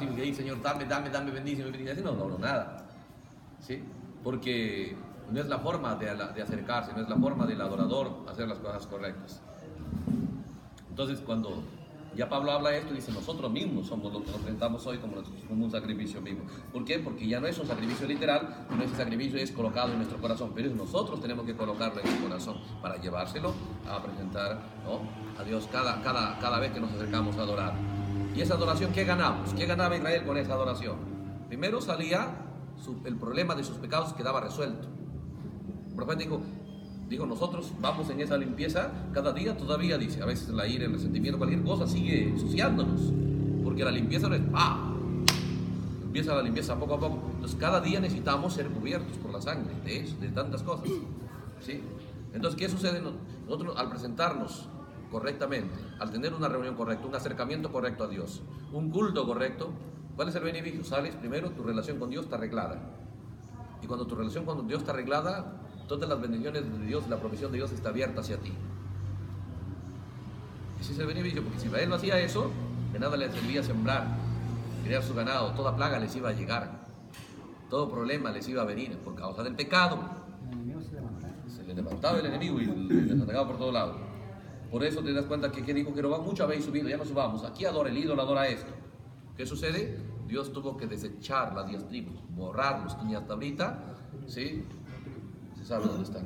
así, que Señor, dame, bendíceme, así no logro nada, ¿sí? Porque no es la forma de acercarse, no es la forma del adorador hacer las cosas correctas. Entonces, cuando ya Pablo habla de esto, dice, nosotros mismos somos los que nos presentamos hoy como un sacrificio vivo. ¿Por qué? Porque ya no es un sacrificio literal, sino ese sacrificio es colocado en nuestro corazón, pero nosotros tenemos que colocarlo en el corazón para llevárselo a presentar, ¿no?, a Dios cada vez que nos acercamos a adorar. Y esa adoración, ¿qué ganamos? ¿Qué ganaba Israel con esa adoración? Primero salía el problema de sus pecados, quedaba resuelto. El profeta dijo, nosotros vamos en esa limpieza cada día, todavía dice, a veces la ira, el resentimiento, cualquier cosa sigue ensuciándonos, porque la limpieza no es empieza la limpieza poco a poco. Entonces cada día necesitamos ser cubiertos por la sangre de eso, de tantas cosas, ¿sí? Entonces, ¿qué sucede? Nosotros al presentarnos correctamente, al tener una reunión correcta, un acercamiento correcto a Dios, un culto correcto, ¿cuál es el beneficio? Sales primero, tu relación con Dios está arreglada, y cuando tu relación con Dios está arreglada, todas las bendiciones de Dios, la provisión de Dios está abierta hacia ti. Ese es el beneficio, porque si Israel no hacía eso, de nada les servía sembrar, criar su ganado, toda plaga les iba a llegar, todo problema les iba a venir por causa del pecado. Se le levantaba el enemigo y les atacaba por todos lados. Por eso te das cuenta que dijo Jeroboam, mucho habéis subido, ya no subamos, aquí adora el ídolo, adora esto. ¿Qué sucede? Dios tuvo que desechar las 10 tribus, borrarlos, y hasta ahorita, ¿sí?, se sabe dónde están.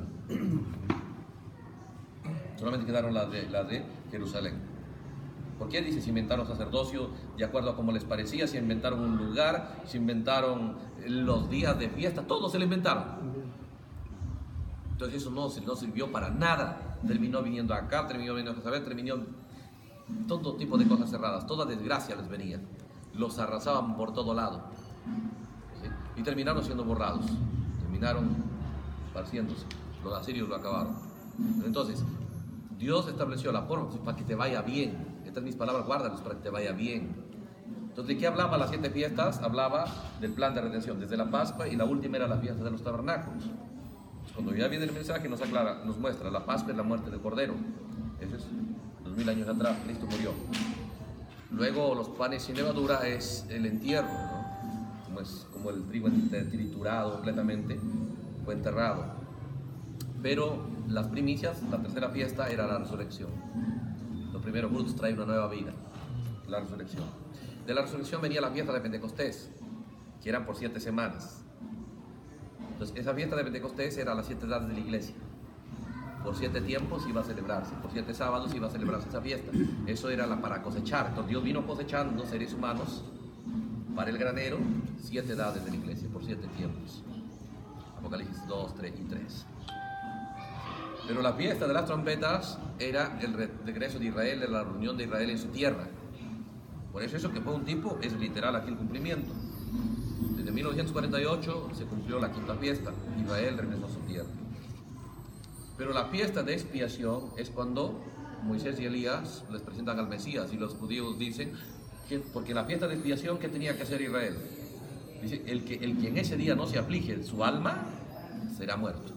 Solamente quedaron las de Jerusalén. ¿Por qué? Dice, se inventaron sacerdocio de acuerdo a como les parecía, se inventaron un lugar, se inventaron los días de fiesta, todo se lo inventaron. Entonces eso no sirvió para nada. Terminó viniendo acá, terminó viniendo a Jezabel, terminó todo tipo de cosas cerradas, toda desgracia les venía. Los arrasaban por todo lado, ¿sí? Y terminaron siendo borrados, terminaron esparciéndose. Los asirios lo acabaron. Entonces, Dios estableció la forma para que te vaya bien. Estas mis palabras, guárdalas para que te vaya bien. Entonces, ¿de qué hablaba las 7 fiestas? Hablaba del plan de redención, desde la Pascua, y la última era la fiesta de los tabernáculos. Cuando ya viene el mensaje nos aclara, nos muestra, la Pascua es la muerte del Cordero. Eso es 2000 años atrás, Cristo murió. Luego los panes sin levadura es el entierro, ¿no? Como el trigo triturado completamente, fue enterrado. Pero las primicias, la tercera fiesta era la resurrección. Los primeros frutos traen una nueva vida, la resurrección. De la resurrección venía la fiesta de Pentecostés, que eran por 7 semanas. Entonces, esa fiesta de Pentecostés era las 7 edades de la iglesia. Por 7 tiempos iba a celebrarse, por 7 sábados iba a celebrarse esa fiesta. Eso era para cosechar. Entonces, Dios vino cosechando seres humanos para el granero, 7 edades de la iglesia, por 7 tiempos. Apocalipsis 2, 3 y 3. Pero la fiesta de las trompetas era el regreso de Israel, de la reunión de Israel en su tierra. Por eso que fue un tipo, es literal aquí el cumplimiento. Desde 1948 se cumplió la quinta fiesta, Israel regresó a su tierra. Pero la fiesta de expiación es cuando Moisés y Elías les presentan al Mesías, y los judíos dicen, porque la fiesta de expiación, ¿qué tenía que hacer Israel? Dice, el que en ese día no se aflige su alma, será muerto.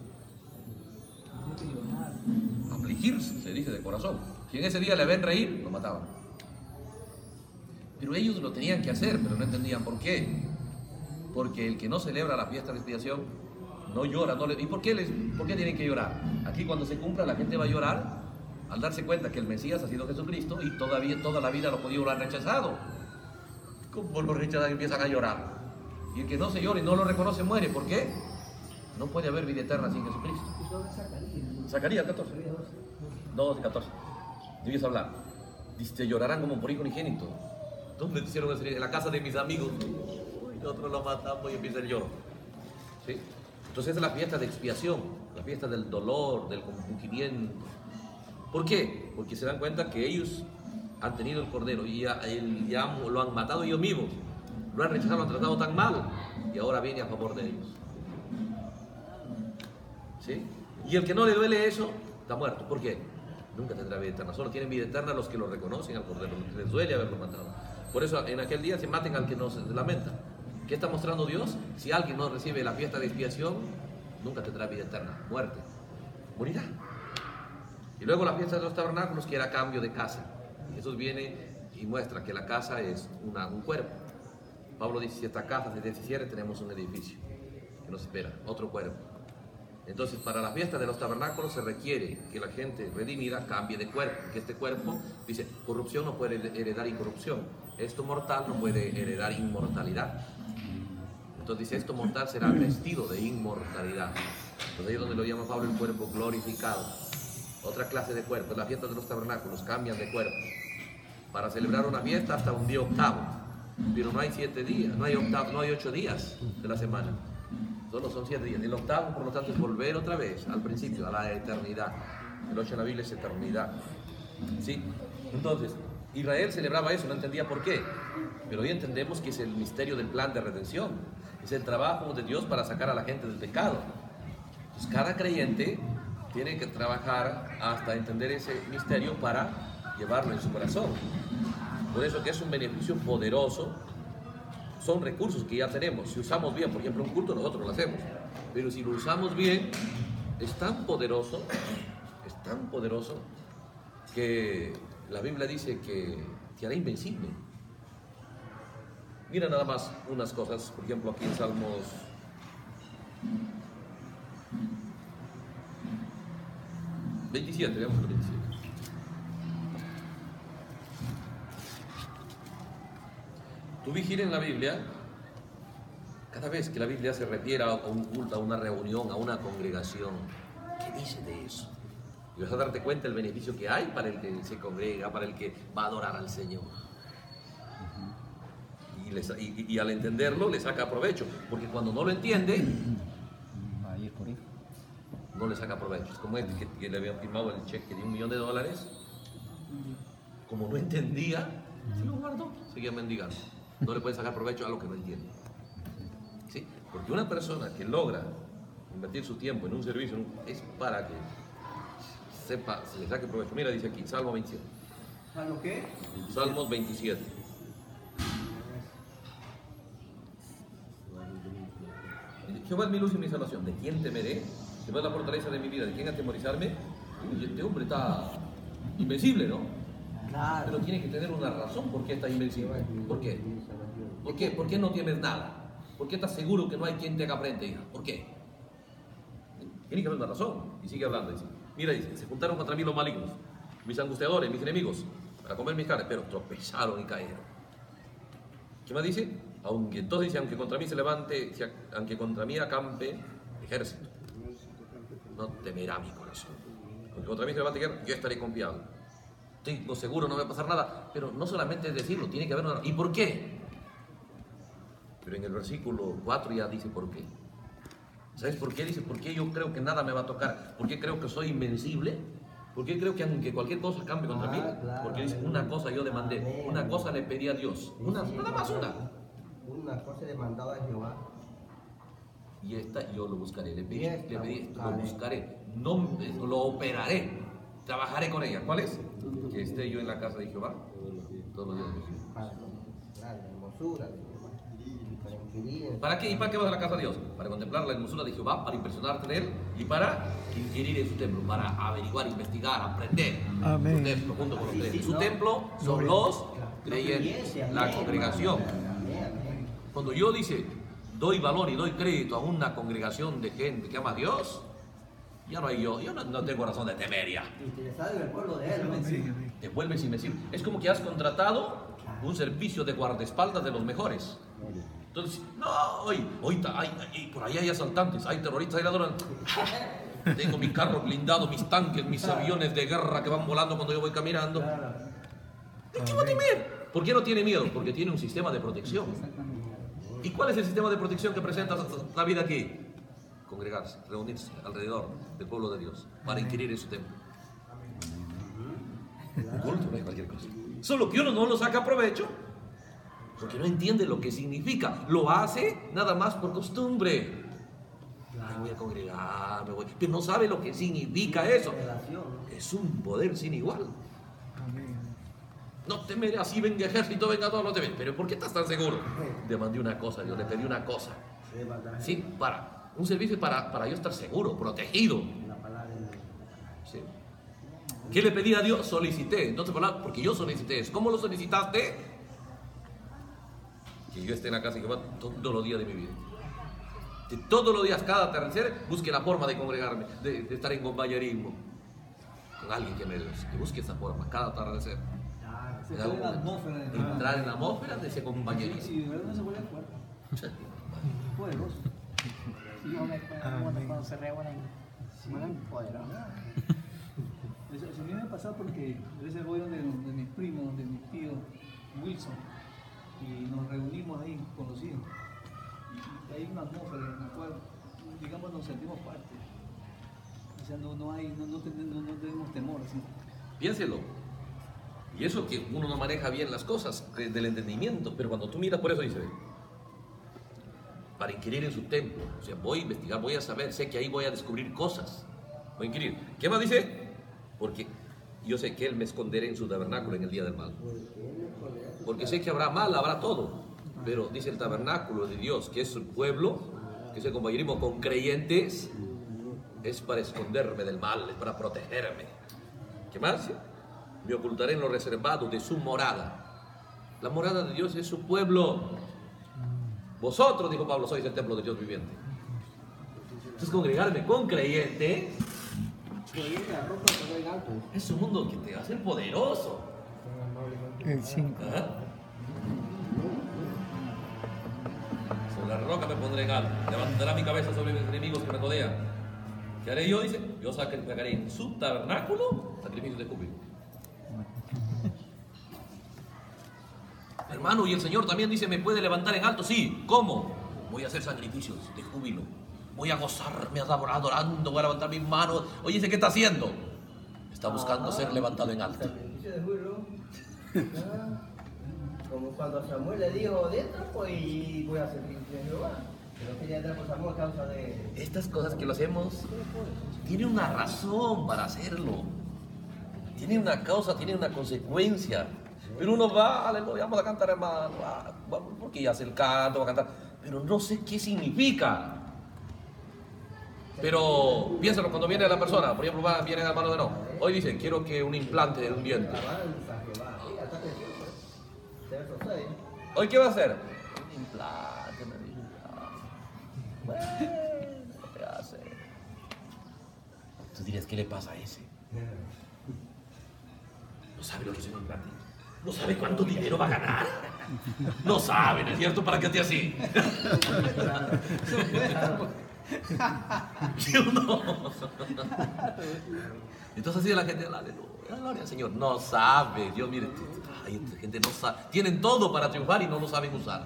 Afligirse, se dice de corazón. Si en ese día le ven reír, lo mataban. Pero ellos lo tenían que hacer, pero no entendían por qué. Porque el que no celebra la fiesta de expiación no llora. ¿Y por qué tienen que llorar? Aquí cuando se cumpla la gente va a llorar al darse cuenta que el Mesías ha sido Jesucristo y todavía toda la vida los judíos lo han rechazado. ¿Cómo lo rechazan y empiezan a llorar? Y el que no se llora y no lo reconoce muere. ¿Por qué? No puede haber vida eterna sin Jesucristo. Zacarías 14. 2 y 14. Debías hablar. Dice, llorarán como por hijo unigénito. ¿Dónde te hicieron decir? En la casa de mis amigos. Uy, nosotros lo matamos y empieza el lloro. ¿Sí? Entonces es la fiesta de expiación, la fiesta del dolor, del compungimiento. ¿Por qué? Porque se dan cuenta que ellos han tenido el cordero y ya lo han matado ellos mismos, lo han rechazado, lo han tratado tan mal, y ahora viene a favor de ellos. ¿Sí? Y el que no le duele eso, está muerto. ¿Por qué? Nunca tendrá vida eterna. Solo tienen vida eterna los que lo reconocen al cordero, los que les duele haberlo matado. Por eso en aquel día se maten al que no se lamenta. ¿Qué está mostrando Dios? Si alguien no recibe la fiesta de expiación, nunca tendrá vida eterna, muerte, morirá. Y luego la fiesta de los tabernáculos, que era cambio de casa. Jesús viene y muestra que la casa es un cuerpo. Pablo dice, si esta casa se deshiciere, tenemos un edificio que nos espera, otro cuerpo. Entonces, para la fiesta de los tabernáculos se requiere que la gente redimida cambie de cuerpo, que este cuerpo, dice, corrupción no puede heredar incorrupción, esto mortal no puede heredar inmortalidad. Entonces dice, esto mortal será vestido de inmortalidad. Entonces ahí es donde lo llama Pablo el cuerpo glorificado. Otra clase de cuerpo, la fiesta de los tabernáculos, cambian de cuerpo. Para celebrar una fiesta hasta un día octavo, pero no hay 7 días, no hay 8 días de la semana. Solo son 7 días. El octavo, por lo tanto, es volver otra vez al principio, a la eternidad. El 8 en la Biblia es eternidad. ¿Sí? Entonces, Israel celebraba eso, no entendía por qué. Pero hoy entendemos que es el misterio del plan de redención. Es el trabajo de Dios para sacar a la gente del pecado. Entonces, cada creyente tiene que trabajar hasta entender ese misterio para llevarlo en su corazón. Por eso que es un beneficio poderoso. Son recursos que ya tenemos. Si usamos bien, por ejemplo, un culto, nosotros lo hacemos. Pero si lo usamos bien, es tan poderoso que la Biblia dice que hará invencible. Mira nada más unas cosas, por ejemplo, aquí en Salmos 27, veamos el 27. Tú vigiles en la Biblia, cada vez que la Biblia se refiere a un culto, a una reunión, a una congregación, ¿qué dice de eso? Y vas a darte cuenta del beneficio que hay para el que se congrega, para el que va a adorar al Señor. Y al entenderlo le saca provecho, porque cuando no lo entiende, no le saca provecho. Es como este que le habían firmado el cheque de $1 millón, como no entendía, se lo guardó, seguía mendigando. No le puede sacar provecho a lo que no entiende. ¿Sí? Porque una persona que logra invertir su tiempo en un servicio es para que sepa, se le saque provecho. Mira, dice aquí, Salmo 27. ¿Salmo qué? Salmos 27. Jehová es mi luz y mi salvación. ¿De quién temeré? Jehová es la fortaleza de mi vida. ¿De quién atemorizarme? Uy, este hombre está invencible, ¿no? Claro. Pero tiene que tener una razón por qué está invencible. ¿Por qué? ¿Por qué no tienes nada? ¿Por qué estás seguro que no hay quien te haga frente, hija? ¿Por qué? Tiene que haber una razón. Y sigue hablando. Dice, mira, dice, se juntaron contra mí los malignos, mis angustiadores, mis enemigos, para comer mis carnes, pero tropezaron y cayeron. ¿Qué más dice? Entonces dice, aunque contra mí se levante, aunque contra mí acampe ejército, no temerá mi corazón. Aunque contra mí se levante guerra, yo estaré confiado. Tengo seguro, no me va a pasar nada. Pero no solamente es decirlo, tiene que haber una... ¿Y por qué? Pero en el versículo 4 ya dice por qué. ¿Sabes por qué? Dice, ¿por qué yo creo que nada me va a tocar? ¿Por qué creo que soy invencible? ¿Por qué creo que aunque cualquier cosa cambie contra mí? Porque dice, una cosa yo demandé, una cosa le pedí a Dios. Nada más una. Una cosa demandada a Jehová. Y esta yo lo buscaré. Le pedí, lo buscaré. No lo operaré. Trabajaré con ella. ¿Cuál es? Que esté yo en la casa de Jehová todos los días de mi vida. Para la hermosura de Jehová. ¿Para qué? ¿Y para qué vas a la casa de Dios? Para contemplar la hermosura de Jehová, para impresionarte de Él y para inquirir en su templo, para averiguar, investigar, aprender. Amén. Su templo, junto con los creyentes. Su templo son los creyentes, la congregación. Cuando yo doy valor y doy crédito a una congregación de gente que ama a Dios, ya no hay yo no tengo razón de temer ya. Interesado en el pueblo de Él, ¿no? Te vuelves invencible. Es como que has contratado un servicio de guardaespaldas de los mejores. Entonces, no, hoy por ahí hay asaltantes, hay terroristas, hay ladrones. Tengo mi carro blindado, mis tanques, mis aviones de guerra que van volando cuando yo voy caminando. ¿De qué va a temer? ¿Por qué no tiene miedo? Porque tiene un sistema de protección. ¿Y cuál es el sistema de protección que presenta la vida aquí? Congregarse, reunirse alrededor del pueblo de Dios para inquirir en su templo. Culto no es cualquier cosa. Solo que uno no lo saca provecho porque no entiende lo que significa. Lo hace nada más por costumbre. Ay, voy a congregar, pero no sabe lo que significa eso. Es un poder sin igual. No temeré, así venga ejército, venga todo, no temeré. Pero ¿por qué estás tan seguro? Demandé una cosa, Dios le pedí una cosa. Sí, para un servicio para yo estar seguro, protegido. Sí. ¿Qué le pedí a Dios? Solicité. Entonces, porque yo solicité eso. ¿Cómo lo solicitaste? que yo esté en la casa de Jehová todos los días de mi vida. Que todos los días, cada atardecer, busque la forma de congregarme, de estar en compañerismo con alguien que busque esa forma, cada atardecer. Entrar en la atmósfera de ese compañerismo. Sí, de verdad no se vuelve fuerte. Poderoso. Cuando se reúnen, poderoso. Eso a mí me ha pasado porque ese voy donde mi primo, donde mi tío Wilson, y nos reunimos ahí con los hijos. Y hay una atmósfera en la cual, digamos, nos sentimos parte. O sea, no tenemos temor. Así. Piénselo. Y eso que uno no maneja bien las cosas del entendimiento, pero cuando tú miras, por eso dice, para inquirir en su templo, o sea, voy a investigar, voy a saber, sé que ahí voy a descubrir cosas, voy a inquirir. ¿Qué más dice? Porque yo sé que Él me esconderá en su tabernáculo en el día del mal. Porque sé que habrá mal, habrá todo, pero dice el tabernáculo de Dios, que es su pueblo, que es el compañerismo con creyentes, es para esconderme del mal, es para protegerme. ¿Qué más? Me ocultaré en lo reservado de su morada. La morada de Dios es su pueblo. Vosotros, dijo Pablo, sois el templo de Dios viviente. Entonces congregarme con creyentes es un mundo que te va a hacer poderoso. El 5. Sobre la roca me pondré en alto. Levantará mi cabeza sobre mis enemigos que me rodean. ¿Qué haré yo? Dice, yo sacaré en su tabernáculo sacrificios de júbilo. Hermano, y el Señor también dice, ¿me puede levantar en alto? Sí. ¿Cómo? Voy a hacer sacrificios de júbilo. Voy a gozarme adorando, voy a levantar mis manos. Oye, ¿qué está haciendo? Está buscando ser levantado en alto. Sacrificio de júbilo. Como cuando Samuel le dijo, de esto, pues, y voy a sacrificio de Jehová. Pero quería entrar por Samuel a causa de... Estas cosas que lo hacemos, tiene una razón para hacerlo. Tiene una causa, tiene una consecuencia. Pero uno va, aleluya, vamos a cantar, hermano, porque ya hace el canto, va a cantar, pero no sé qué significa. Pero piénsalo cuando viene la persona, por ejemplo, viene el hermano de no. Hoy dice, quiero que un implante de un diente. ¿Hoy qué va a hacer? Un implante, me dice. Bueno, ¿qué hace? Tú dirías, ¿qué le pasa a ese? No sabe lo que es un implante. No sabe cuánto dinero va a ganar. No sabe, ¿no es cierto? ¿Para qué te así? ¿Sí o no? Entonces así la gente, aleluya, gloria al Señor. No sabe, Dios, mire, ay, esta gente no sabe. Tienen todo para triunfar y no lo saben usar.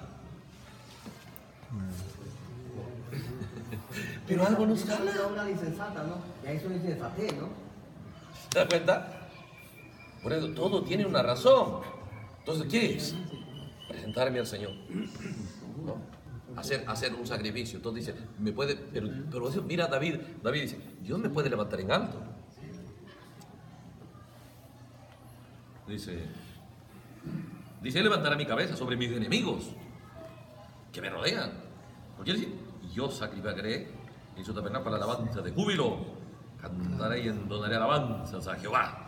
Pero algo nos gana. Es una insensata, ¿no? Y ahí es una insensatez, ¿no? ¿Te das cuenta? Por eso todo tiene una razón. Entonces, ¿qué es? Presentarme al Señor, ¿no? Hacer un sacrificio. Entonces dice, me puede, pero eso, mira David dice, Dios me puede levantar en alto. Dice, levantará mi cabeza sobre mis enemigos que me rodean. Porque él dice, yo sacrificaré en su tabernáculo la alabanza de júbilo, cantaré y endonaré alabanzas a Jehová.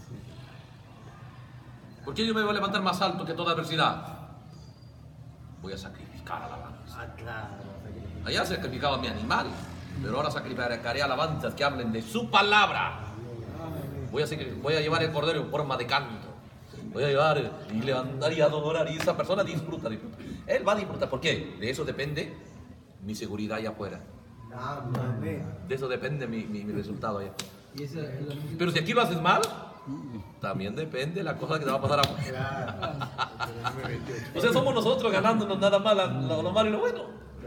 ¿Por qué yo me voy a levantar más alto que toda adversidad? Voy a sacrificar alabanza. Claro. Allá sacrificaba mi animal, pero ahora sacrificaré alabanzas que hablen de su palabra. Voy a llevar el cordero en forma de canto. Voy a llevar y levantar y adorar, y esa persona disfruta. Él va a disfrutar. ¿Por qué? De eso depende mi seguridad allá afuera. De eso depende mi resultado allá afuera. Pero si aquí lo haces mal, también depende la cosa que te va a pasar afuera. O sea, somos nosotros ganándonos nada más lo malo y lo bueno.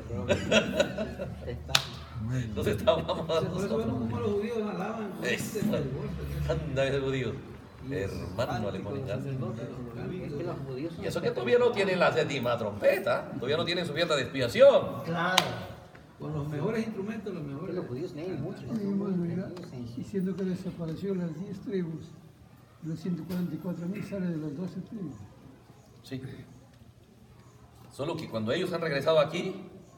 Entonces estamos nosotros. Los judíos alaban. Anda, ese judío. Hermano, le ponen ganas. Es que los judíos son Y eso que todavía no tienen la séptima trompeta, todavía no tienen su fiesta de expiación. Claro. Con los mejores instrumentos, los que mejores. los judíos leen mucho. Diciendo que desapareció las 10 tribus, los 144.000 sale de las 12 tribus. Sí. Solo que cuando ellos han regresado aquí,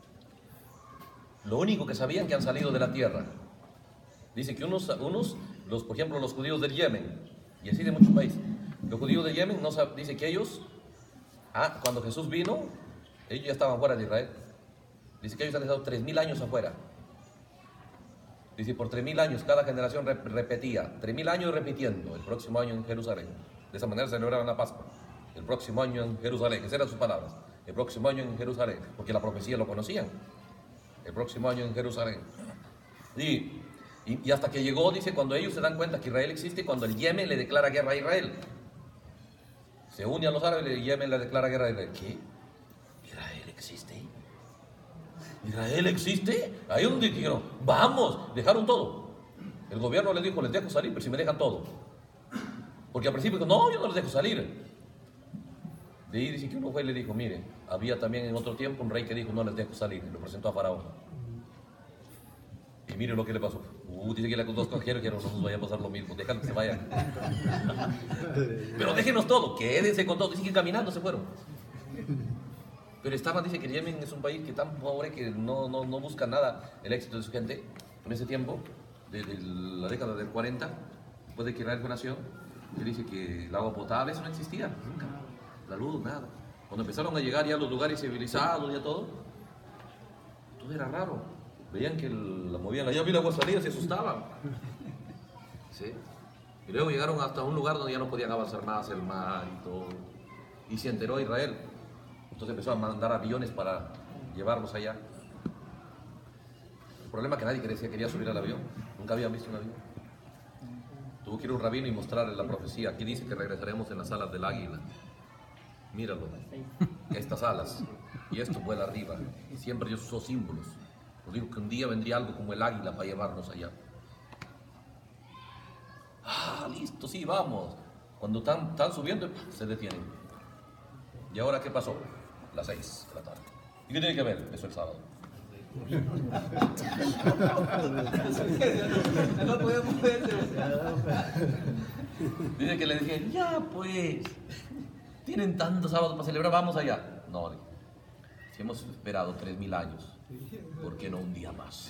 lo único que sabían que han salido de la tierra. Dice que por ejemplo, los judíos del Yemen, y así de muchos países, los judíos del Yemen dice que ellos, cuando Jesús vino, Ellos ya estaban fuera de Israel. Dice que ellos han estado 3000 años afuera. Dice, por 3000 años cada generación repetía, 3000 años repitiendo, el próximo año en Jerusalén. De esa manera celebraban la Pascua. El próximo año en Jerusalén, esas eran sus palabras. El próximo año en Jerusalén, porque la profecía lo conocían. El próximo año en Jerusalén. Y hasta que llegó, dice, cuando ellos se dan cuenta que Israel existe, cuando el Yemen le declara guerra a Israel. Se une a los árabes y el Yemen le declara guerra a Israel. ¿Qué? ¿Israel existe? ¿Israel existe? Ahí es donde dijeron, vamos, dejaron todo. El gobierno les dijo, les dejo salir, pero si me dejan todo. Porque al principio dijo, no, yo no les dejo salir. De ahí dice que uno fue y le dijo, mire, había también en otro tiempo un rey que dijo, no les dejo salir, y lo presentó a Faraón. Y mire lo que le pasó. Dice que le acusó a dos extranjeros que no nos vaya a pasar lo mismo, déjalo que se vayan. Pero déjenos todo, quédense con todo. Dice que caminando se fueron. Pero estaban, dice que Yemen es un país que tan pobre que no busca nada el éxito de su gente. En ese tiempo, de la década del 40, después de que Israel fue nación, que dice que el agua potable, eso no existía, nunca. La luz, nada. Cuando empezaron a llegar ya a los lugares civilizados, ya todo era raro. Veían que la movían allá, vi la agua salida, se asustaban. ¿Sí? Y luego llegaron hasta un lugar donde ya no podían avanzar más, el mar y todo. Y se enteró Israel. Entonces empezó a mandar aviones para llevarlos allá. El problema es que nadie quería subir al avión. Nunca habían visto un avión. Tuvo que ir un rabino y mostrarle la profecía. Aquí dice que regresaremos en las alas del águila. Míralo, estas alas. Y esto vuela arriba. Y siempre Dios usó símbolos. Os digo que un día vendría algo como el águila para llevarnos allá. Listo, sí, vamos. Cuando están subiendo, se detienen. ¿Y ahora qué pasó? Las 6 de la tarde. ¿Y qué tiene que ver? Eso el sábado. No podemos ver. Dice que le dije, ya pues, tienen tantos sábados para celebrar, vamos allá. No, si hemos esperado 3000 años, ¿por qué no un día más?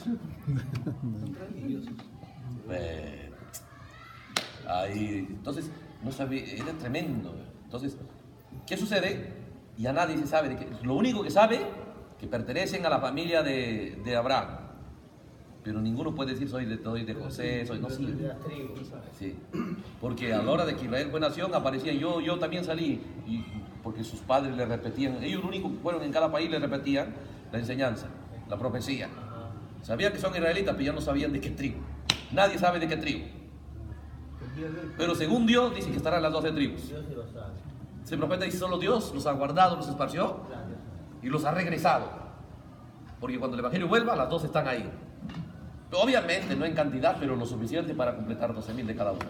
Ahí, entonces, no sabía, era tremendo. Entonces, ¿qué sucede? Ya nadie se sabe, lo único que sabe, que pertenecen a la familia de Abraham. Pero ninguno puede decir soy de José, no sirve. Sí. Porque a la hora de que Israel fue nación, aparecían yo también salí, y porque sus padres le repetían, ellos lo único que fueron en cada país le repetían la enseñanza, la profecía. Sabían que son israelitas, pero ya no sabían de qué tribu. Nadie sabe de qué tribu. Pero según Dios, dice que estarán las 12 tribus. Ese profeta dice, solo Dios los ha guardado, los esparció y los ha regresado. Porque cuando el evangelio vuelva, las 12 están ahí. Obviamente, no en cantidad, pero lo suficiente para completar 12,000 de cada uno.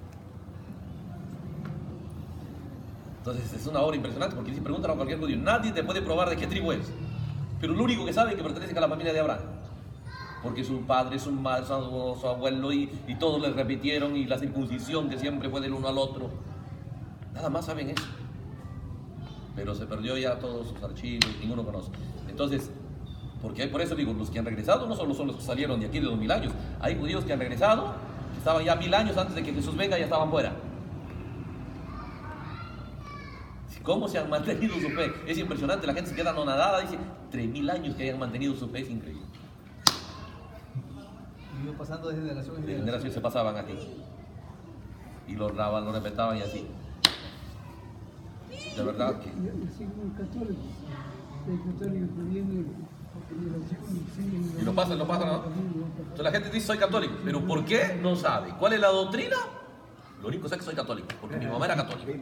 Entonces, es una obra impresionante, porque si preguntan a cualquier judío, nadie te puede probar de qué tribu es. Pero lo único que saben es que pertenecen a la familia de Abraham. Porque su padre, su madre, su abuelo y todos les repitieron, y la circuncisión que siempre fue del uno al otro. Nada más saben eso. Pero se perdió ya todos sus archivos, ninguno conoce. Entonces, porque por eso digo, los que han regresado no solo son los que salieron de aquí de 2000 años. Hay judíos que han regresado, que estaban ya 1000 años antes de que Jesús venga, ya estaban fuera. ¿Cómo se han mantenido su fe? Es impresionante, la gente se queda anonadada, dice, 3000 años que hayan mantenido su fe, es increíble. Y iba pasando de generación en De generación. generación se pasaban aquí. Y lo narraban, lo respetaban y así. De verdad que... Así como el católico. El católico que viene de generación y siguen... Y lo pasan, ¿no? Entonces la gente dice, soy católico. ¿Pero por qué? No sabe. ¿Cuál es la doctrina? Lo único que sé es que soy católico, porque mi mamá era católica.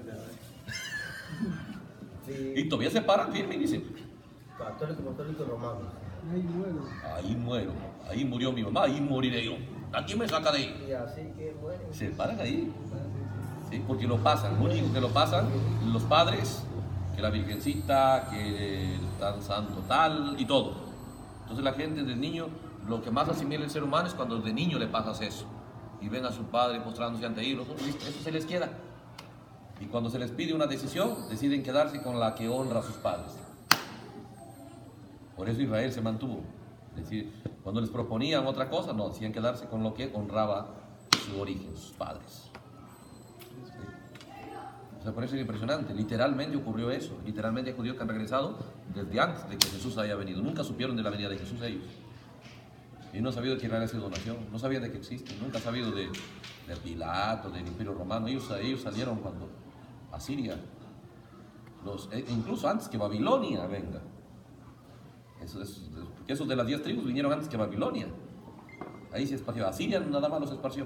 Y todavía se paran firme y dicen, Católico romano. Ahí muero. ahí murió mi mamá, ahí moriré yo. Aquí me saca de ahí. Y así que mueren. Se paran ahí. ¿Sí? Porque lo pasan, lo único que lo pasan los padres, que la Virgencita, que el tan santo tal y todo. Entonces la gente del niño, lo que más asimila el ser humano es cuando de niño le pasas eso. Y ven a su padre postrándose ante ellos, eso se les queda. Y cuando se les pide una decisión, deciden quedarse con la que honra a sus padres. Por eso Israel se mantuvo. Es decir, cuando les proponían otra cosa, no, decían quedarse con lo que honraba su origen, sus padres. O sea, por eso es impresionante. Literalmente ocurrió eso. Literalmente hay judíos que han regresado desde antes de que Jesús haya venido. Nunca supieron de la venida de Jesús ellos. Y no han sabido de quién era esa donación, no sabían de que existe, nunca han sabido de Pilato, del Imperio Romano. Ellos salieron cuando Asiria, incluso antes que Babilonia venga. Porque esos de las 10 tribus vinieron antes que Babilonia. Ahí se esparció. Asiria nada más los esparció.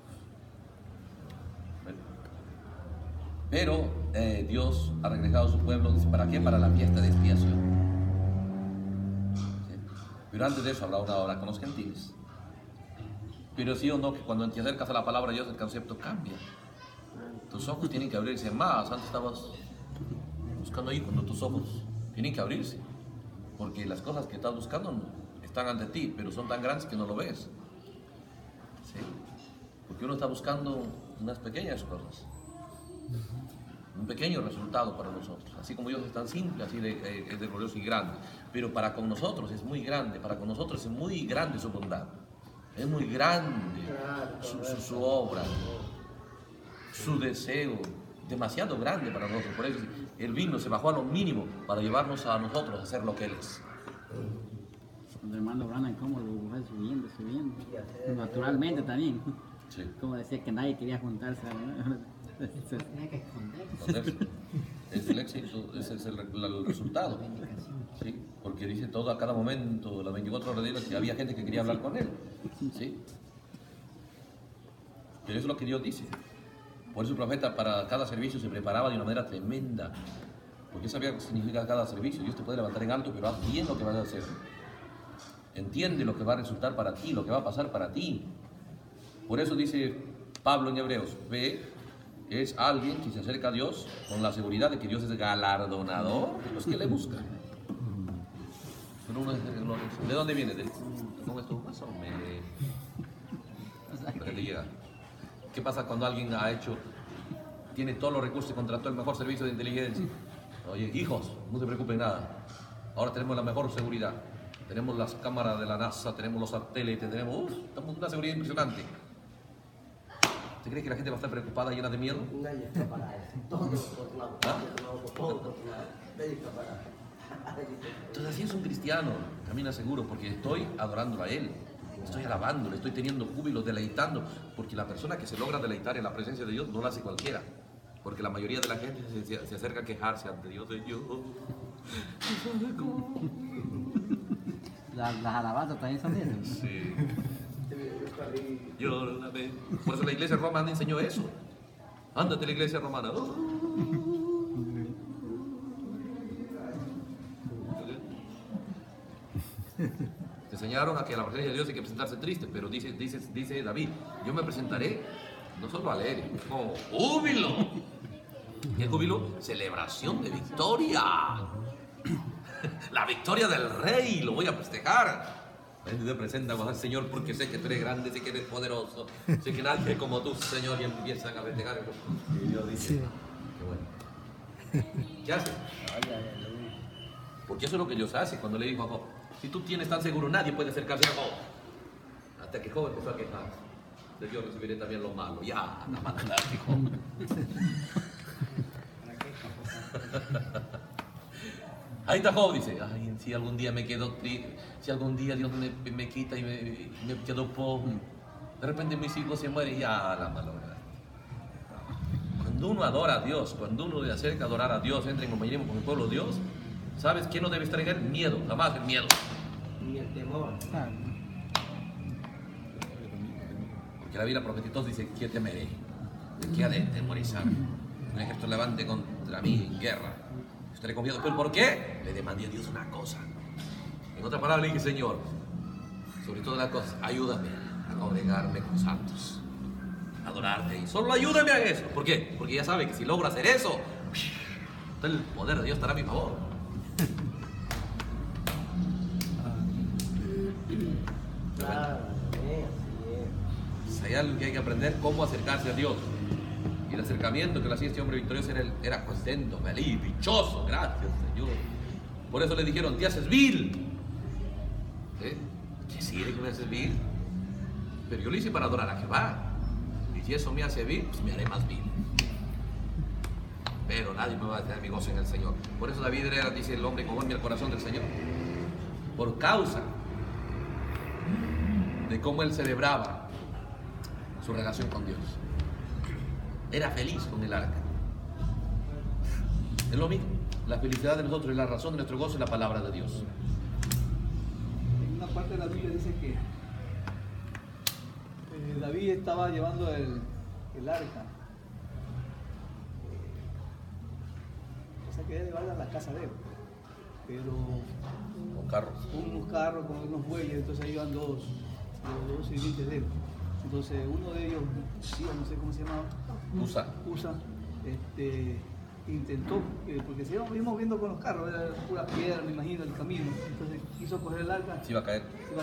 Pero Dios ha regresado a su pueblo, dice, ¿para qué? Para la fiesta de expiación. ¿Sí? Pero antes de eso habrá una hora con los gentiles. Pero sí o no, que cuando te acercas a la palabra de Dios el concepto cambia. Tus ojos tienen que abrirse más. Antes estabas buscando ahí, cuando tus ojos tienen que abrirse. Porque las cosas que estás buscando están ante ti, pero son tan grandes que no lo ves. ¿Sí? Porque uno está buscando unas pequeñas cosas. Un pequeño resultado para nosotros. Así como Dios es tan simple, así es de glorioso y grande. Pero para con nosotros es muy grande. Para con nosotros es muy grande su bondad. Es muy grande su obra, su deseo. Demasiado grande para nosotros. Por eso Él vino, se bajó a lo mínimo para llevarnos a nosotros a hacer lo que Él es. Cuando hermano Branham, cómo lo va subiendo. Naturalmente también. Sí. Como decía que nadie quería juntarse. Tenía que esconderse. Es el éxito, ese es el resultado. ¿Sí? Porque dice todo a cada momento, las 24 horas de Dios, que había gente que quería hablar con Él. ¿Sí? Pero eso es lo que Dios dice. Por eso el profeta para cada servicio se preparaba de una manera tremenda. Porque sabía lo que significa cada servicio. Dios te puede levantar en alto, pero haz bien lo que vas a hacer. Entiende lo que va a resultar para ti, lo que va a pasar para ti. Por eso dice Pablo en Hebreos, ve, es alguien que se acerca a Dios con la seguridad de que Dios es galardonador de los que le buscan. ¿De dónde viene? ¿Cómo es tu razón? ¿Qué pasa cuando alguien tiene todos los recursos y contrató el mejor servicio de inteligencia? Oye, hijos, no se preocupen nada. Ahora tenemos la mejor seguridad. Tenemos las cámaras de la NASA, tenemos los satélites, tenemos una seguridad impresionante. ¿Usted cree que la gente va a estar preocupada, llena de miedo? Nadie escapará. Todo por tu lado. Todo por tu lado. Nadie escapará. Entonces así es un cristiano, camina seguro porque estoy adorándolo a Él, estoy alabándolo, estoy teniendo júbilo, deleitando, porque la persona que se logra deleitar en la presencia de Dios no lo hace cualquiera, porque la mayoría de la gente se acerca a quejarse ante Dios de Dios. Las alabanzas también son de eso. Sí. Yo la veo. Por eso la iglesia romana enseñó eso. Ándate a la iglesia romana. Te enseñaron a que a la presencia de Dios hay que presentarse triste, pero dice David, yo me presentaré no solo alegre, como júbilo. ¿Y el júbilo? Celebración de victoria. La victoria del rey, lo voy a festejar. Te presenta al Señor porque sé que tú eres grande, sé que eres poderoso, sé que nadie es como tú, Señor, y empiezan a festejar. Y Dios dice, qué bueno. ¿Qué hace? Porque eso es lo que Dios hace cuando le dijo a Job, si tú tienes tan seguro, nadie puede acercarse a Job. Hasta que Job empezó a quejar. De Dios recibiré también lo malo. Ya, nada más nada, Job. Ahí está Job, dice, ay, si algún día me quedo triste, si algún día Dios me quita y me quedo pobre, de repente mis hijos se mueren, ya la malograda. Cuando uno adora a Dios, cuando uno le acerca a adorar a Dios, entra en compañerismo con el pueblo de Dios, ¿sabes qué no debe estar en él? Miedo, jamás el miedo. Ni el temor. Porque la Biblia profetizó, dice, ¿qué temeré? ¿Qué ha de temorizar? Un ejército levante contra mí en guerra. Estaré confiado. ¿Pero por qué? Le demandé a Dios una cosa. En otra palabra le dije, Señor, sobre todas las cosas, ayúdame a congregarme con santos, a adorarte. Y solo ayúdame a eso. ¿Por qué? Porque ya sabe que si logro hacer eso, el poder de Dios estará a mi favor. Claro, Si hay algo que hay que aprender, cómo acercarse a Dios. Y el acercamiento que le hacía este hombre victorioso era contento, feliz, dichoso. Gracias, Señor. Por eso le dijeron, te haces vil. ¿Qué sigue que me haces vil? Pero yo lo hice para adorar a Jehová. Y si eso me hace vil, pues me haré más vil. pero nadie me va a detener mi gozo en el Señor. Por eso David era, dice el hombre, conforme al corazón del Señor. Por causa de cómo él celebraba su relación con Dios. Era feliz con el arca. Es lo mismo. La felicidad de nosotros y la razón de nuestro gozo es la palabra de Dios. En una parte de la Biblia dice que David estaba llevando el arca. O sea, quería llevarla a la casa de él. Pero Con carros. unos carros con unos bueyes, entonces ahí iban dos sirvientes de él. Entonces uno de ellos, no sé cómo se llamaba, Usa, intentó, porque si íbamos viendo con los carros, era pura piedra, me imagino, el camino. Entonces quiso coger el arca, Se iba a caer.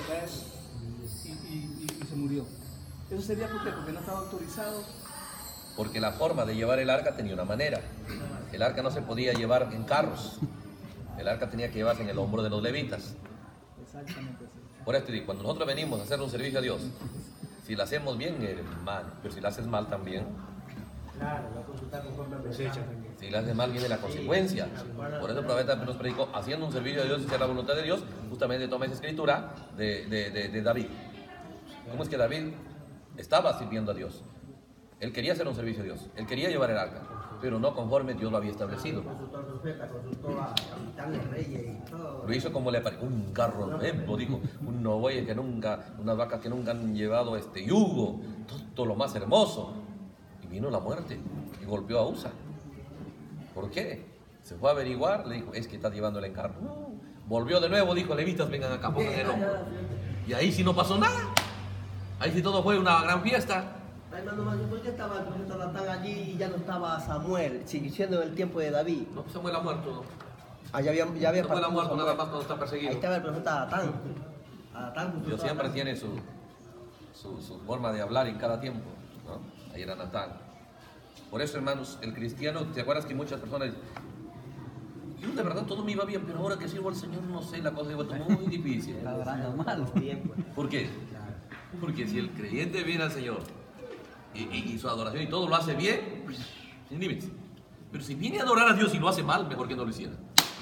y se murió. ¿Eso sería por qué? Porque no estaba autorizado. Porque la forma de llevar el arca tenía una manera. El arca no se podía llevar en carros. El arca tenía que llevarse en el hombro de los levitas. Exactamente así. Por esto digo, cuando nosotros venimos a hacer un servicio a Dios, si lo hacemos bien, mal. Pero si lo haces mal también. Claro, va a consultar conforme a cosecha también. Si lo haces mal, viene la consecuencia. Por eso el profeta nos predicó, haciendo un servicio a Dios y hacer la voluntad de Dios, justamente toma esa escritura de David. ¿Cómo es que David estaba sirviendo a Dios? Él quería hacer un servicio a Dios. Él quería llevar el arca, pero no conforme Dios lo había establecido. Consultó al profeta, consultó a capitanes, reyes y todo. Lo hizo como le pareció, un carro nuevo, dijo, unos bueyes que nunca, unas vacas que nunca han llevado yugo, todo lo más hermoso. Y vino la muerte y golpeó a Usa. ¿Por qué? Se fue a averiguar, le dijo, es que está llevando el encargo. No. Volvió de nuevo, dijo, levitas, vengan acá, pongan el hombro. Y ahí sí no pasó nada. Ahí sí todo fue una gran fiesta. Hermano Mario, ¿por qué estaba el profeta Natán allí y ya no estaba Samuel, siendo en el tiempo de David? No, Samuel ha muerto. Ah, ya había Samuel ha muerto, Samuel. nada más cuando está perseguido. Ahí estaba el profeta Natán. Dios siempre tiene su forma de hablar en cada tiempo, ¿no? Ahí era Natán. Por eso, hermanos, el cristiano, ¿te acuerdas que muchas personas dicen, yo de verdad todo me iba bien, pero ahora que sirvo al Señor, no sé, la cosa se vuelve muy difícil? Está orando mal. ¿Por qué? Porque si el creyente viene al Señor y su adoración y todo lo hace bien, sin límites. Pero si viene a adorar a Dios y lo hace mal, mejor que no lo hiciera.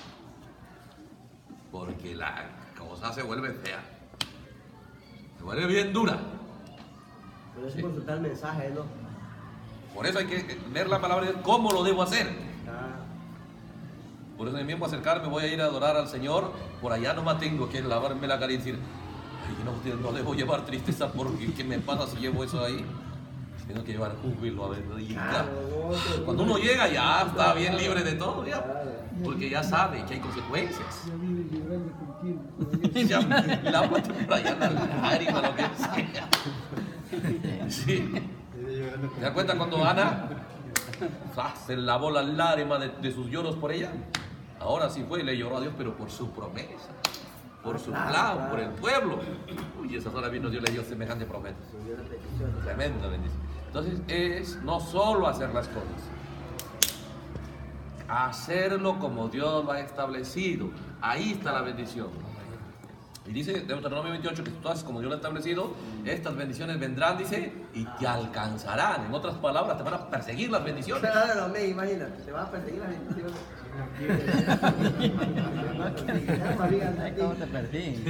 Porque la cosa se vuelve fea. Se vuelve bien dura. Pero eso es consultar el mensaje, ¿no? Por eso hay que ver la palabra de Dios, cómo lo debo hacer. Ah, Por eso mismo acercarme, voy a ir a adorar al Señor, por allá nomás tengo que lavarme la cara y decir, ay, no debo llevar tristeza porque ¿qué me pasa si llevo eso ahí? Tengo que llevar júbilo, a ver, cuando uno llega ya está bien libre de todo, ya, porque ya sabe que hay consecuencias. Ya vive llorando contigo. Ya lávate por allá la lágrima, lo que sea. Sí. ¿Te das cuenta cuando Ana se lavó las lágrimas de sus lloros por ella? Ahora sí fue y le lloró a Dios, pero por su promesa, por su plan, por el pueblo. Uy, esas horas vino Dios le dio semejante promesa. Tremenda bendición. Entonces es no solo hacer las cosas, hacerlo como Dios lo ha establecido. Ahí está la bendición. Y dice Deuteronomio 28 que si tú haces como Dios lo ha establecido, estas bendiciones vendrán, dice, y te alcanzarán. En otras palabras, te van a perseguir las bendiciones. claro, me imagínate, te va a perseguir las bendiciones. ¿Cómo te perdí?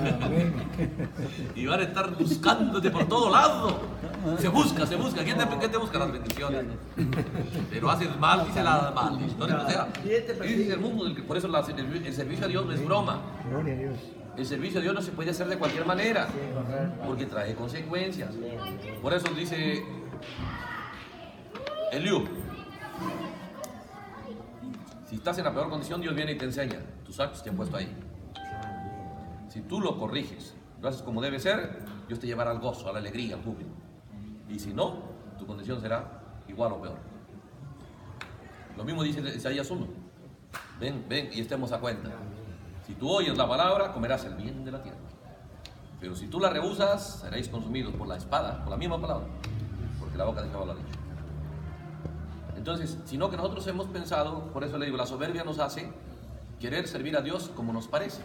Y van a estar buscándote por todo lado. Se busca. ¿Quién te busca las bendiciones? Pero haces mal, dice la mal. Entonces, o sea, es el mundo por eso el servicio a Dios no es broma. Gloria a Dios. El servicio a Dios no se puede hacer de cualquier manera, porque trae consecuencias. Por eso dice Eliú, si estás en la peor condición, Dios viene y te enseña. Tus actos te han puesto ahí. Si tú lo corriges, lo haces como debe ser, Dios te llevará al gozo, a la alegría, al júbilo. Y si no, tu condición será igual o peor. Lo mismo dice Isaías 1. Ven y estemos a cuenta. Si tú oyes la palabra, comerás el bien de la tierra. Pero si tú la rehusas, seréis consumidos por la espada, por la misma palabra, porque la boca de Jehová lo ha dicho. Entonces, sino que nosotros hemos pensado, por eso le digo, la soberbia nos hace querer servir a Dios como nos parece.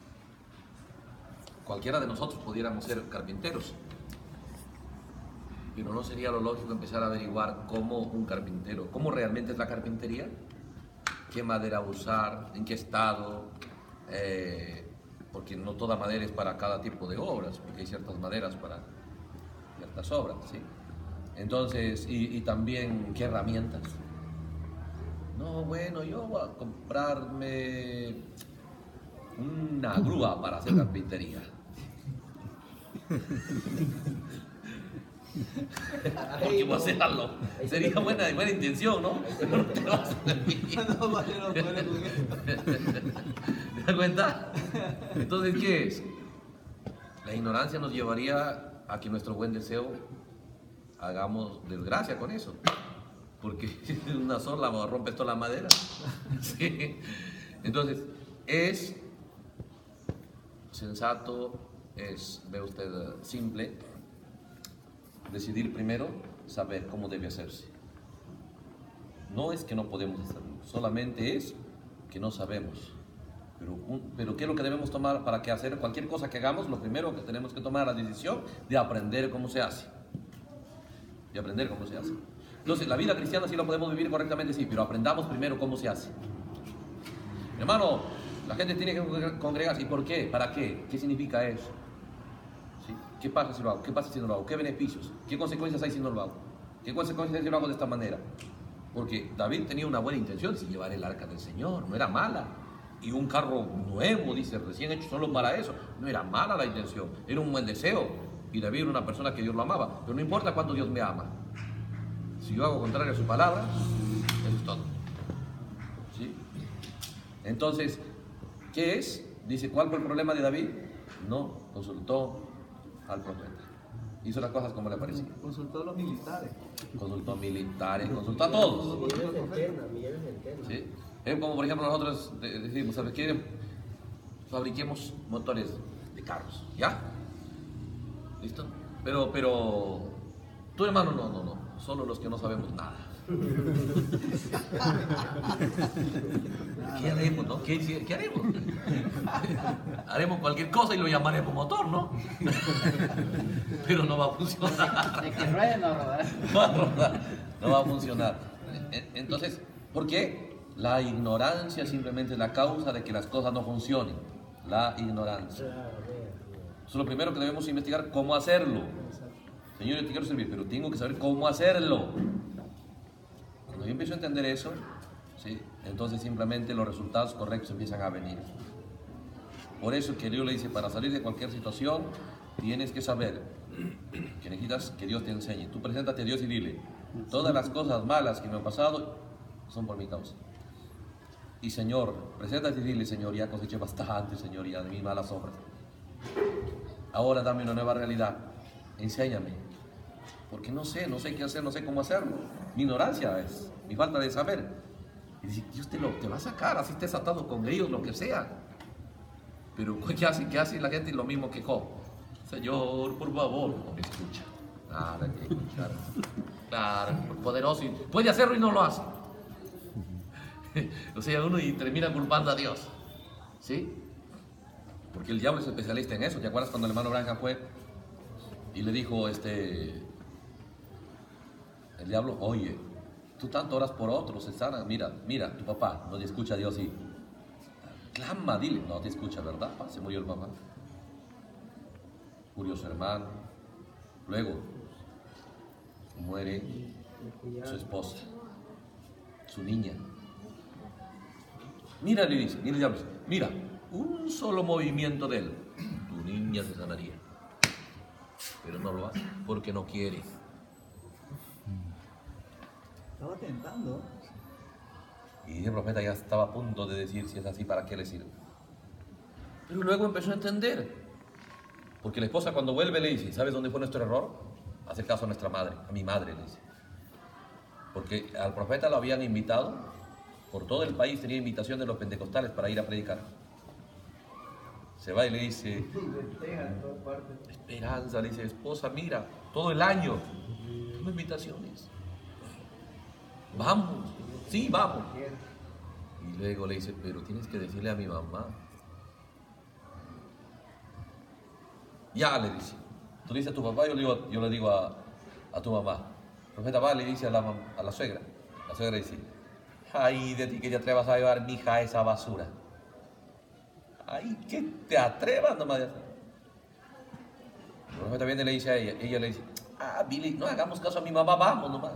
Cualquiera de nosotros pudiéramos ser carpinteros. Pero ¿no sería lo lógico empezar a averiguar cómo un carpintero, cómo realmente es la carpintería? ¿Qué madera usar? ¿En qué estado? Porque no toda madera es para cada tipo de obras, porque hay ciertas maderas para ciertas obras, ¿sí? Entonces, y también qué herramientas. No, bueno, yo voy a comprarme una grúa para hacer carpintería. Porque voy a hacerlo. Sería buena intención, ¿no? Pero no te lo vas a permitir. No, vale, no, fuera con eso. ¿Te das cuenta? Entonces, ¿qué es? La ignorancia nos llevaría a que nuestro buen deseo hagamos desgracia con eso. Porque una sola rompes toda la madera. Sí. Entonces, es sensato, ve usted, simple, decidir primero saber cómo debe hacerse. No es que no podemos hacerlo, solamente es que no sabemos. Pero ¿qué es lo que debemos tomar para que hacer cualquier cosa que hagamos? Lo primero que tenemos que tomar la decisión de aprender cómo se hace. De aprender cómo se hace. Entonces, la vida cristiana sí lo podemos vivir correctamente, sí, pero aprendamos primero cómo se hace. Hermano, la gente tiene que congregarse. ¿Y por qué? ¿Para qué? ¿Qué significa eso? ¿Sí? ¿Qué pasa si lo hago? ¿Qué pasa si no lo hago? ¿Qué beneficios? ¿Qué consecuencias hay si no lo hago? ¿Qué consecuencias hay si lo hago de esta manera? Porque David tenía una buena intención de llevar el arca del Señor, no era mala. Y un carro nuevo, dice, recién hecho solo para eso. No era mala la intención, era un buen deseo. Y David era una persona que Dios lo amaba. Pero no importa cuánto Dios me ama. Si yo hago contrario a su palabra, eso es todo. ¿Sí? Entonces, ¿qué es? Dice, ¿cuál fue el problema de David? No consultó al profeta. Hizo las cosas como le parecía. Consultó a los militares. Consultó a militares, consultó a todos. Millones enteros. ¿Sí? Es como, por ejemplo, nosotros decimos, ¿sabes qué? Fabriquemos motores de carros, ¿ya? ¿Listo? Pero, tú, hermano, no. Solo los que no sabemos nada. ¿Qué haremos, no? ¿Qué haremos? Haremos cualquier cosa y lo llamaremos motor, ¿no? Pero no va a funcionar. De que ruede no rodar. No va a funcionar. Entonces, ¿por qué? La ignorancia simplemente es la causa de que las cosas no funcionen. La ignorancia. Eso es lo primero que debemos investigar, cómo hacerlo. Señor, yo te quiero servir, pero tengo que saber cómo hacerlo. Cuando yo empiezo a entender eso, ¿sí? Entonces simplemente los resultados correctos empiezan a venir. Por eso que Dios le dice, para salir de cualquier situación, tienes que saber que necesitas que Dios te enseñe. Tú preséntate a Dios y dile, todas las cosas malas que me han pasado son por mi causa. Y Señor, preséntate y dile, Señor, ya coseché bastante, Señor, ya de mis malas obras. Ahora dame una nueva realidad, enséñame. Porque no sé qué hacer, no sé cómo hacerlo. Mi ignorancia es, mi falta de saber. Y dice, Dios te va a sacar, así estés atado con ellos, lo que sea. Pero ¿qué hace la gente? Lo mismo que Job. Señor, por favor, no me escucha. Nada que escuchar. Claro, poderoso. Puede hacerlo y no lo hace. O sea, uno y termina culpando a Dios. ¿Sí? Porque el diablo es especialista en eso. ¿Te acuerdas cuando el hermano Branham fue y le dijo, el diablo, oye, tú tanto oras por otros, se sanan, mira, tu papá no te escucha a Dios y clama, dile, no te escucha, ¿verdad? Se murió el papá, murió su hermano, luego muere su esposa, su niña. Mira, le dice, mira el diablo, mira, un solo movimiento de él, tu niña se sanaría. Pero no lo hace porque no quiere. Estaba tentando. Y el profeta ya estaba a punto de decir, si es así, ¿para qué le sirve? Pero luego empezó a entender. Porque la esposa cuando vuelve le dice, ¿sabes dónde fue nuestro error? Hacer caso a nuestra madre, a mi madre, le dice. Porque al profeta lo habían invitado, por todo el país tenía invitación de los pentecostales para ir a predicar. Se va y le dice, Esperanza, le dice, esposa, mira, todo el año, tengo invitaciones. Vamos, sí, vamos. Y luego le dice, pero tienes que decirle a mi mamá. Ya, le dice, tú le dices a tu papá, yo le digo a a tu mamá. El profeta va y le dice a la suegra. La suegra dice, ay, de ti que te atrevas a llevar, mija, esa basura. Ay, que te atrevas nomás de hacer. El profeta viene y le dice a ella le dice, Billy, no hagamos caso a mi mamá, vamos nomás.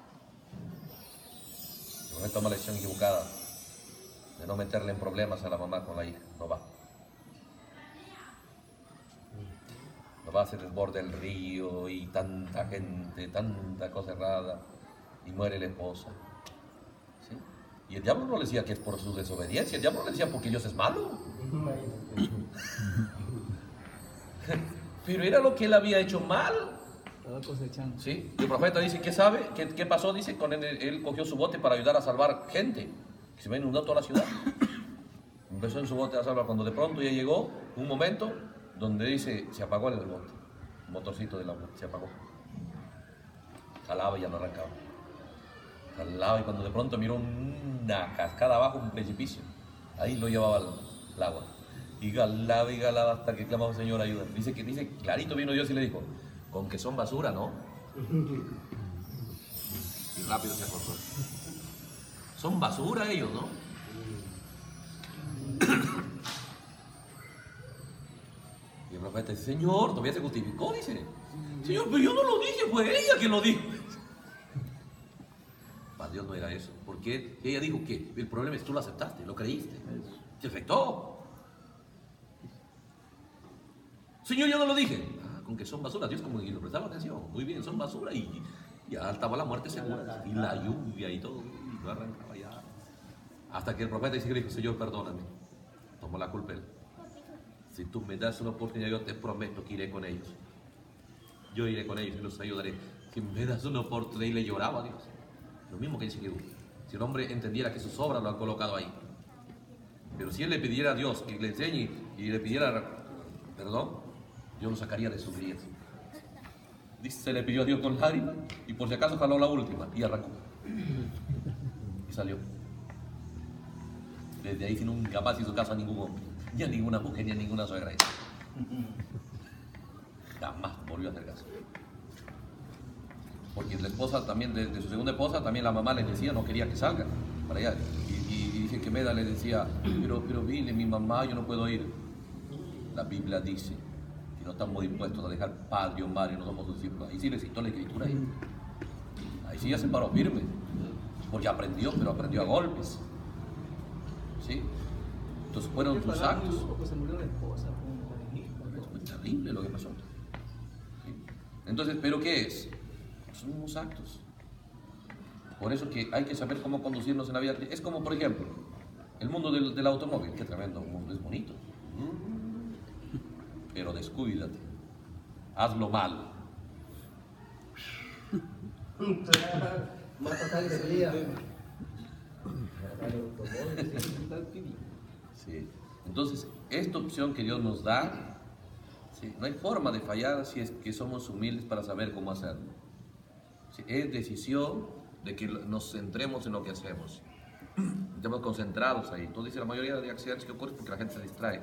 El profeta toma la decisión equivocada de no meterle en problemas a la mamá con la hija, no va. No va, se desborda el río y tanta gente, tanta cosa errada, y muere la esposa. ¿Sí? Y el diablo no le decía que es por su desobediencia, el diablo le decía porque Dios es malo. Pero era lo que él había hecho mal. Estaba cosechando. ¿Sí? El profeta dice, ¿qué sabe? ¿Qué pasó? Dice, él cogió su bote para ayudar a salvar gente, que se va a inundar toda la ciudad. Empezó en su bote a salvar, cuando de pronto ya llegó un momento donde dice, se apagó el bote, el motorcito del agua, se apagó. Jalaba y ya no arrancaba. Jalaba y cuando de pronto miró una cascada abajo, un precipicio, ahí lo llevaba el agua. Y galaba hasta que clamaba, Señor, ayuda. Dice clarito vino Dios y le dijo, con que son basura, ¿no? Y rápido se acordó. Son basura ellos, ¿no? Y el profeta dice, Señor, todavía se justificó, dice. Señor, pero yo no lo dije, fue ella que lo dijo. Para Dios no era eso. Porque ella dijo que el problema es que tú lo aceptaste, lo creíste. Te afectó. Señor, yo no lo dije. Con que son basura. Dios como que le prestaba atención. Muy bien, son basura. Y ya estaba la muerte segura. Y la lluvia y todo. Y no arrancaba ya. Hasta que el profeta dice que dijo, Señor, perdóname. Tomó la culpa él. Si tú me das una oportunidad, yo te prometo que iré con ellos. Yo iré con ellos y los ayudaré. Si me das una oportunidad, y le lloraba a Dios. Lo mismo que dice Jehú. Si el hombre entendiera que sus obras lo han colocado ahí. Pero si él le pidiera a Dios que le enseñe y le pidiera perdón, Dios lo sacaría de su grietas. Dice, se le pidió a Dios con lágrimas y por si acaso jaló la última y arrancó. Y salió. Desde ahí, si nunca más hizo caso a ningún hombre, ni a ninguna mujer, ni a ninguna suegra. Jamás volvió a hacer caso. Porque la esposa también, de su segunda esposa, también la mamá le decía, no quería que salga para allá. Y dice que Meda le decía, pero Billy, mi mamá, yo no puedo ir. La Biblia dice que no estamos dispuestos a dejar padre o madre, no somos sus discípulos. Ahí sí le citó la escritura. Ahí sí ya se paró firme. Porque aprendió, pero aprendió a golpes. ¿Sí? Entonces fueron sus actos. Se murió la esposa. Es terrible lo que pasó. ¿Sí? Entonces, ¿pero qué es? Son unos actos. Por eso que hay que saber cómo conducirnos en la vida. Es como, por ejemplo, el mundo del automóvil. Qué tremendo mundo, es bonito. Pero descuídate. Hazlo mal. Más total de día. Sí. Entonces, esta opción que Dios nos da, ¿sí? No hay forma de fallar si es que somos humildes para saber cómo hacerlo. ¿Sí? Es decisión de que nos centremos en lo que hacemos. Estemos concentrados ahí. Entonces, la mayoría de accidentes que ocurren porque la gente se distrae.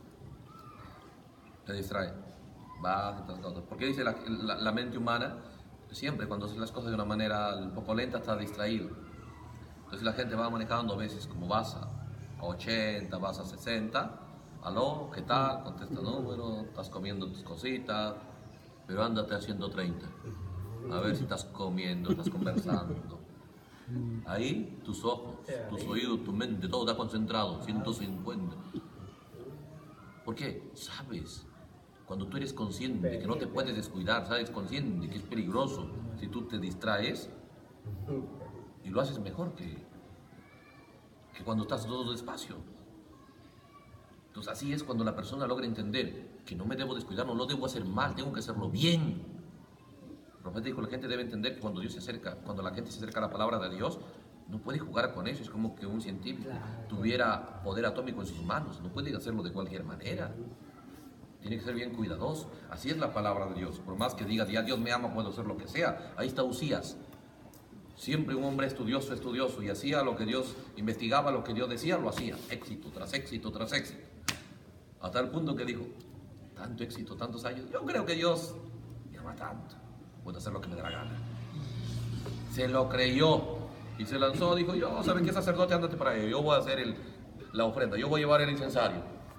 Se distrae. Va a cosas. Porque dice la mente humana, siempre cuando hace las cosas de una manera un poco lenta está distraído. Entonces la gente va manejando a veces como vas a 80, vas a 60. Aló, ¿qué tal? Contesta número, estás comiendo tus cositas, pero ándate a 130. A ver si estás comiendo, estás conversando. Ahí tus ojos, tus oídos, tu mente, todo está concentrado, 150. ¿Por qué? Sabes, cuando tú eres consciente de que no te puedes descuidar, sabes, consciente de que es peligroso si tú te distraes y lo haces mejor que cuando estás todo despacio. Entonces así es cuando la persona logra entender que no me debo descuidar, no lo debo hacer mal, tengo que hacerlo bien. El profeta dijo, la gente debe entender que cuando Dios se acerca, cuando la gente se acerca a la palabra de Dios, no puede jugar con eso. Es como que un científico tuviera poder atómico en sus manos, no puede hacerlo de cualquier manera. Tiene que ser bien cuidadoso. Así es la palabra de Dios. Por más que digas, ya Dios me ama, puedo hacer lo que sea. Ahí está Usías. Siempre un hombre estudioso, y hacía lo que Dios, investigaba lo que Dios decía, lo hacía. Éxito tras éxito tras éxito. Hasta el punto que dijo, tanto éxito, tantos años. Yo creo que Dios me ama tanto. puedo hacer lo que me dé la gana. Se lo creyó y se lanzó, dijo, yo, ¿saben qué, sacerdote? Ándate para ello, yo voy a hacer la ofrenda, yo voy a llevar el incensario.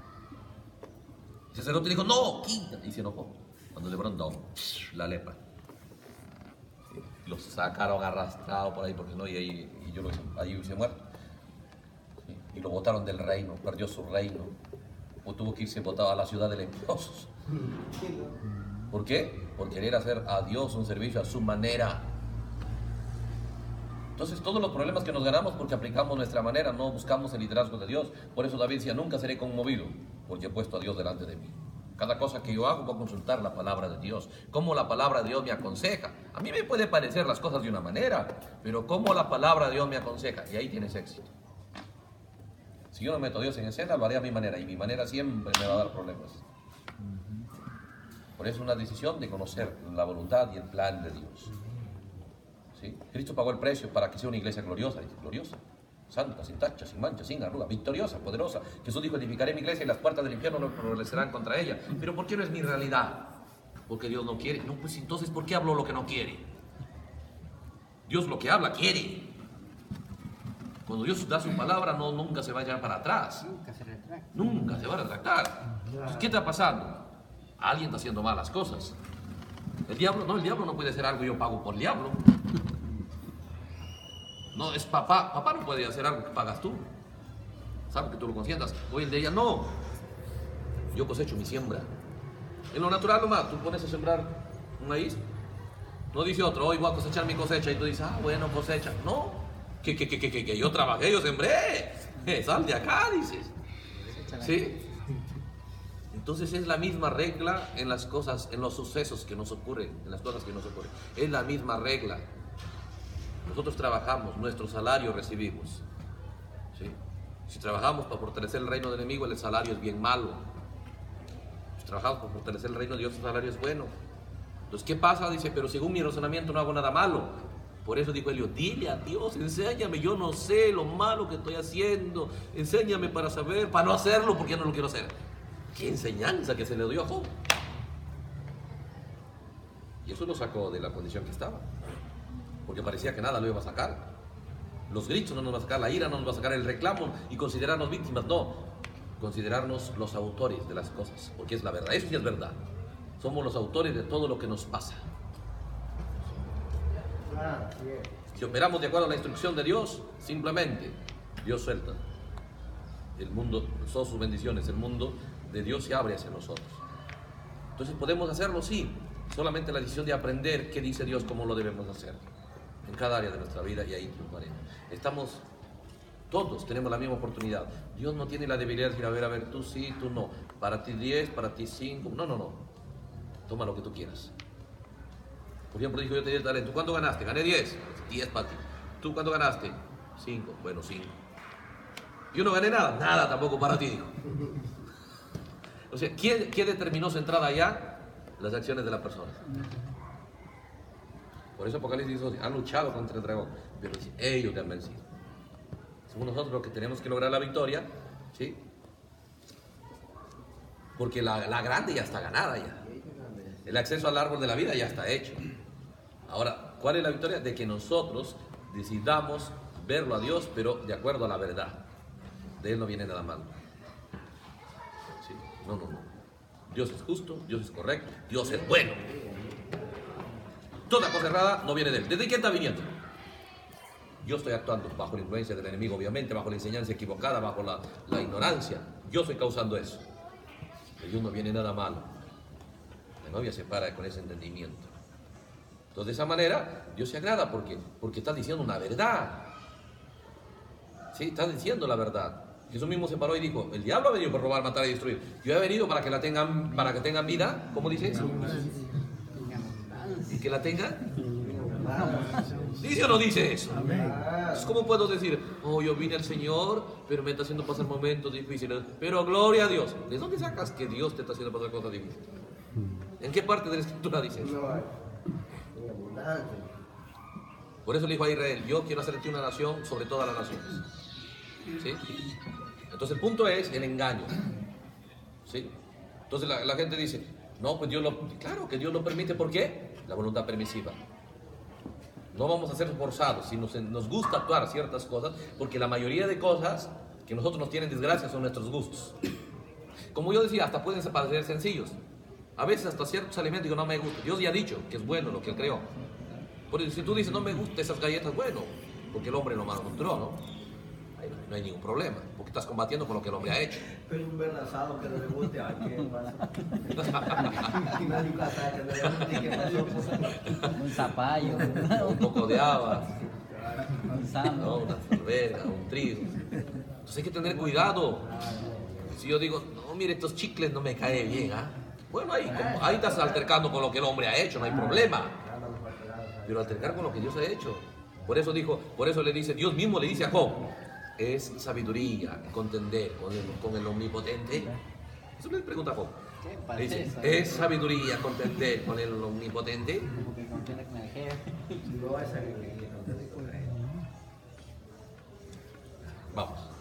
El sacerdote dijo, no, quita, y se enojó. Cuando le brindó la lepra. Los sacaron arrastrados por ahí, porque no, y yo lo hice, ahí hubiese muerto. ¿Sí? Y lo botaron del reino, perdió su reino, o tuvo que irse botado a la ciudad de leprosos. ¿Por qué? Por querer hacer a Dios un servicio a su manera. Entonces todos los problemas que nos ganamos porque aplicamos nuestra manera, no buscamos el liderazgo de Dios. Por eso David decía, nunca seré conmovido, porque he puesto a Dios delante de mí. Cada cosa que yo hago voy a consultar la palabra de Dios. Cómo la palabra de Dios me aconseja. A mí me puede parecer las cosas de una manera, pero cómo la palabra de Dios me aconseja. Y ahí tienes éxito. Si yo no meto a Dios en escena, lo haré a mi manera. Y mi manera siempre me va a dar problemas. Por eso es una decisión de conocer la voluntad y el plan de Dios. ¿Sí? Cristo pagó el precio para que sea una iglesia gloriosa. Gloriosa. Santa, sin tacha, sin mancha, sin arruga, victoriosa, poderosa. Jesús dijo, edificaré mi iglesia y las puertas del infierno no prevalecerán contra ella. Pero ¿por qué no es mi realidad? Porque Dios no quiere. No, pues entonces, ¿por qué hablo lo que no quiere? Dios lo que habla, quiere. Cuando Dios da su palabra, nunca se va a echar para atrás. Nunca se retracta. Nunca se va a retractar. Entonces, ¿qué está pasando? Alguien está haciendo malas cosas. El diablo no puede hacer algo y yo pago por el diablo. No, es papá. Papá no puede hacer algo que pagas tú. Sabe que tú lo consientas. Hoy el de ella no. Yo cosecho mi siembra. En lo natural nomás, tú pones a sembrar un maíz. No dice otro, hoy voy a cosechar mi cosecha. Y tú dices, bueno, cosecha. No. Que yo trabajé, yo sembré. Sal de acá, dices. ¿Sí? Entonces es la misma regla en las cosas, en los sucesos que nos ocurren, en las cosas que nos ocurren. Es la misma regla. Nosotros trabajamos, nuestro salario recibimos. ¿Sí? Si trabajamos para fortalecer el reino del enemigo, el salario es bien malo. Si trabajamos para fortalecer el reino de Dios, el salario es bueno. Entonces, ¿qué pasa? Dice, pero según mi razonamiento no hago nada malo. Por eso dijo Elio, dile a Dios, enséñame, yo no sé lo malo que estoy haciendo. Enséñame para saber, para no hacerlo, porque ya no lo quiero hacer. ¡Qué enseñanza que se le dio a Job! Y eso lo sacó de la condición que estaba. Porque parecía que nada lo iba a sacar. Los gritos no nos va a sacar, la ira no nos va a sacar, el reclamo y considerarnos víctimas, no. Considerarnos los autores de las cosas, porque es la verdad, eso sí es verdad. Somos los autores de todo lo que nos pasa. Si operamos de acuerdo a la instrucción de Dios, simplemente Dios suelta. El mundo, son sus bendiciones, el mundo de Dios se abre hacia nosotros. Entonces podemos hacerlo, sí. Solamente la decisión de aprender qué dice Dios, cómo lo debemos hacer en cada área de nuestra vida, y ahí triunfaremos. Todos tenemos la misma oportunidad. Dios no tiene la debilidad de decir, a ver, tú sí, tú no. Para ti 10, para ti 5. No. Toma lo que tú quieras. Por ejemplo, dijo, yo te di el talento. ¿Cuánto ganaste? Gané 10. 10 para ti. ¿Tú cuánto ganaste? 5. Bueno, 5. Yo no gané nada. Nada tampoco para ti, dijo. O sea, ¿qué determinó su entrada allá? Las acciones de la persona. Por eso Apocalipsis dice, han luchado contra el dragón, pero ellos te han vencido. Somos nosotros los que tenemos que lograr la victoria, ¿sí? Porque la grande ya está ganada ya. El acceso al árbol de la vida ya está hecho. Ahora, ¿cuál es la victoria? De que nosotros decidamos verlo a Dios, pero de acuerdo a la verdad. De Él no viene nada malo. ¿Sí? No. Dios es justo, Dios es correcto, Dios es bueno. Toda cosa errada no viene de Él. ¿Desde quién está viniendo? Yo estoy actuando bajo la influencia del enemigo, obviamente, bajo la enseñanza equivocada, bajo la ignorancia. Yo estoy causando eso. De Dios no viene nada malo. La novia se para con ese entendimiento. Entonces, de esa manera, Dios se agrada porque está diciendo una verdad. Sí, está diciendo la verdad. Jesús mismo se paró y dijo, el diablo ha venido para robar, matar y destruir. Yo he venido para que tengan vida. ¿Cómo dice eso? ¿Y que la tengan? ¿Dice o no dice eso? Entonces, ¿cómo puedo decir, yo vine al Señor, pero me está haciendo pasar momentos difíciles? Pero gloria a Dios. ¿De dónde sacas que Dios te está haciendo pasar cosas difíciles? ¿En qué parte de la Escritura dice eso? Por eso le dijo a Israel, yo quiero hacerte una nación sobre todas las naciones. ¿Sí? Entonces el punto es el engaño. ¿Sí? Entonces la gente dice, no, pues claro que Dios lo permite. ¿Por qué? la voluntad permisiva. No vamos a ser forzados si nos gusta actuar ciertas cosas, porque la mayoría de cosas que nosotros nos tienen desgracia son nuestros gustos. Como yo decía, hasta pueden parecer sencillos. A veces hasta ciertos alimentos que no me gustan. Dios ya ha dicho que es bueno lo que Él creó. Por eso, si tú dices, no me gustan esas galletas, bueno, porque el hombre lo manufacturó, ¿no? Ahí no hay ningún problema, porque estás combatiendo con lo que el hombre ha hecho. Pero un verde asado que no le guste, ¿a qué pasa? Y nadie pasa que no le guste, ¿qué pasó? Un zapallo, Un poco de habas, un samba. ¿no? Una alberga, un trigo. Entonces hay que tener cuidado. Si yo digo, no, mire, estos chicles no me caen bien, ¿ah? Bueno, ahí estás altercando con lo que el hombre ha hecho, no hay problema. Pero altercar con lo que Dios ha hecho. Por eso le dice, Dios mismo le dice a Job, es sabiduría contender con el omnipotente. Eso le pregunta a Job. Le dice, ¿es sabiduría contender con el omnipotente? Como que contiene con el jefe. No es sabiduría contender con él. Vamos.